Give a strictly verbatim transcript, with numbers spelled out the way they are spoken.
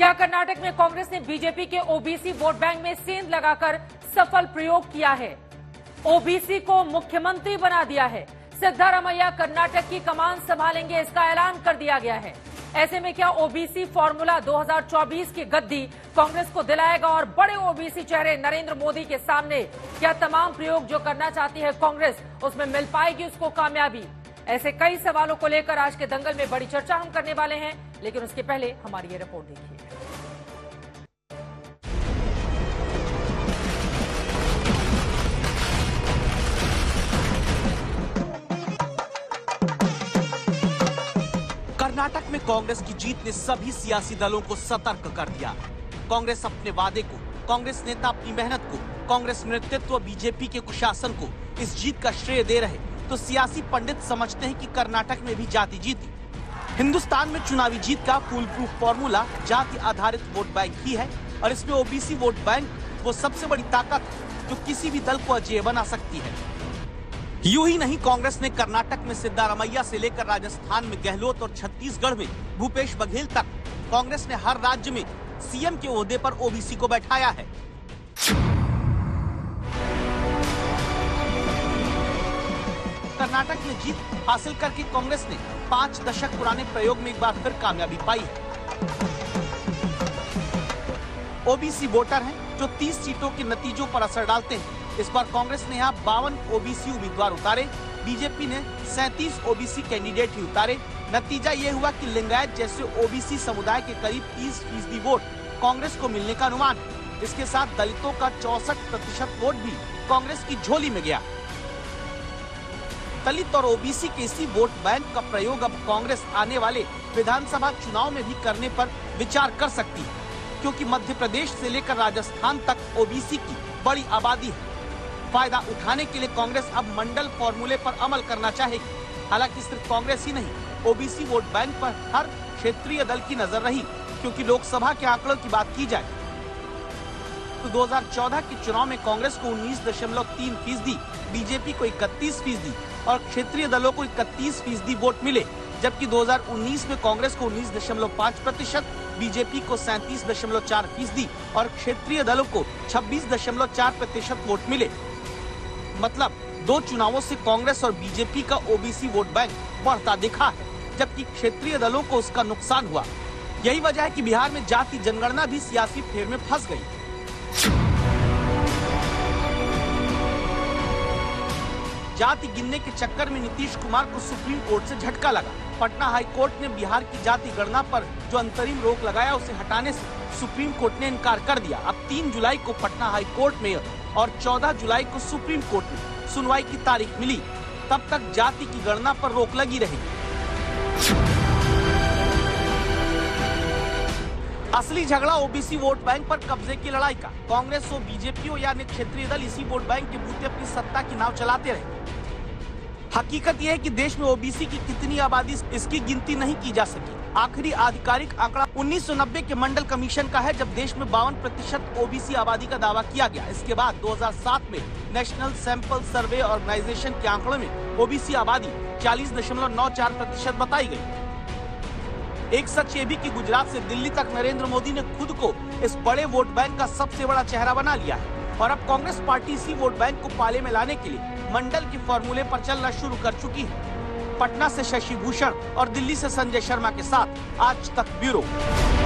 क्या कर्नाटक में कांग्रेस ने बीजेपी के ओबीसी वोट बैंक में सेंध लगाकर सफल प्रयोग किया है? ओबीसी को मुख्यमंत्री बना दिया है। सिद्धारमैया कर्नाटक की कमान संभालेंगे, इसका ऐलान कर दिया गया है। ऐसे में क्या ओबीसी फॉर्मूला दो हज़ार चौबीस की गद्दी कांग्रेस को दिलाएगा और बड़े ओबीसी चेहरे नरेंद्र मोदी के सामने क्या तमाम प्रयोग जो करना चाहती है कांग्रेस उसमें मिल पाएगी उसको कामयाबी? ऐसे कई सवालों को लेकर आज के दंगल में बड़ी चर्चा हम करने वाले हैं, लेकिन उसके पहले हमारी ये रिपोर्ट देखिए। कर्नाटक में कांग्रेस की जीत ने सभी सियासी दलों को सतर्क कर दिया। कांग्रेस अपने वादे को, कांग्रेस नेता अपनी मेहनत को, कांग्रेस नेतृत्व बीजेपी के कुशासन को इस जीत का श्रेय दे रहे तो सियासी पंडित समझते हैं कि कर्नाटक में भी जाति जीती। हिंदुस्तान में चुनावी जीत का फुल प्रूफ फॉर्मूला जाति आधारित वोट बैंक ही है और इसमें ओबीसी वोट बैंक वो सबसे बड़ी ताकत है जो किसी भी दल को अजेय बना सकती है। यूं ही नहीं, कांग्रेस ने कर्नाटक में सिद्धारमैया से लेकर राजस्थान में गहलोत और छत्तीसगढ़ में भूपेश बघेल तक कांग्रेस ने हर राज्य में सीएम के ओहदे पर ओबीसी को बैठाया है। कर्नाटक में जीत हासिल करके कांग्रेस ने पांच दशक पुराने प्रयोग में एक बार फिर कामयाबी पाई है। ओबीसी वोटर हैं जो तीस सीटों के नतीजों पर असर डालते हैं। इस बार कांग्रेस ने यहाँ बावन ओबीसी उम्मीदवार उतारे, बीजेपी ने सैंतीस ओबीसी कैंडिडेट ही उतारे। नतीजा ये हुआ कि लिंगायत जैसे ओबीसी समुदाय के करीब तीस फीसदी वोट कांग्रेस को मिलने का अनुमान है। इसके साथ दलितों का चौसठ प्रतिशत वोट भी कांग्रेस की झोली में गया। दलित और ओबीसी के इसी वोट बैंक का प्रयोग अब कांग्रेस आने वाले विधानसभा चुनाव में भी करने पर विचार कर सकती है, क्योंकि मध्य प्रदेश से लेकर राजस्थान तक ओबीसी की बड़ी आबादी है। फायदा उठाने के लिए कांग्रेस अब मंडल फॉर्मूले पर अमल करना चाहेगी। हालांकि सिर्फ कांग्रेस ही नहीं, ओबीसी वोट बैंक पर हर क्षेत्रीय दल की नजर रही, क्योंकि लोकसभा के आंकड़ों की बात की जाए तो दो हज़ार चौदह के चुनाव में कांग्रेस को उन्नीस दशमलव तीन फीसदी, बीजेपी को इकतीस फीसदी और क्षेत्रीय दलों को इकतीस फीसदी वोट मिले, जबकि दो हज़ार उन्नीस में कांग्रेस को उन्नीस दशमलव पाँच प्रतिशत, बीजेपी को सैंतीस दशमलव चार फीसदी और क्षेत्रीय दलों को छब्बीस दशमलव चार प्रतिशत वोट मिले। मतलब दो चुनावों से कांग्रेस और बीजेपी का ओबीसी वोट बैंक बढ़ता दिखा है, जबकि क्षेत्रीय दलों को उसका नुकसान हुआ। यही वजह है कि बिहार में जाति जनगणना भी सियासी फेर में फंस गई। जाति गिनने के चक्कर में नीतीश कुमार को सुप्रीम कोर्ट से झटका लगा। पटना हाई कोर्ट ने बिहार की जाति गणना पर जो अंतरिम रोक लगाया उसे हटाने से सुप्रीम कोर्ट ने इनकार कर दिया। अब तीन जुलाई को पटना हाई कोर्ट में और चौदह जुलाई को सुप्रीम कोर्ट में सुनवाई की तारीख मिली। तब तक जाति की गणना पर रोक लगी रहेगी। असली झगड़ा ओबीसी वोट बैंक पर कब्जे की लड़ाई का। कांग्रेस हो, बीजेपी हो या अन्य क्षेत्रीय दल इसी वोट बैंक के बूते अपनी सत्ता की नाव चलाते रहे। हकीकत यह है कि देश में ओबीसी की कितनी आबादी, इसकी गिनती नहीं की जा सकी। आखिरी आधिकारिक आंकड़ा उन्नीस सौ नब्बे के मंडल कमीशन का है, जब देश में बावन प्रतिशत ओबीसी आबादी का दावा किया गया। इसके बाद दो हज़ार सात में नेशनल सैंपल सर्वे ऑर्गेनाइजेशन के आंकड़ों में ओबीसी आबादी चालीस दशमलव नौ चार प्रतिशत बताई गई। एक सच ये भी कि गुजरात से दिल्ली तक नरेंद्र मोदी ने खुद को इस बड़े वोट बैंक का सबसे बड़ा चेहरा बना लिया है और अब कांग्रेस पार्टी इसी वोट बैंक को पाले में लाने के लिए मंडल के फॉर्मूले पर चलना शुरू कर चुकी है। पटना से शशि भूषण और दिल्ली से संजय शर्मा के साथ आज तक ब्यूरो।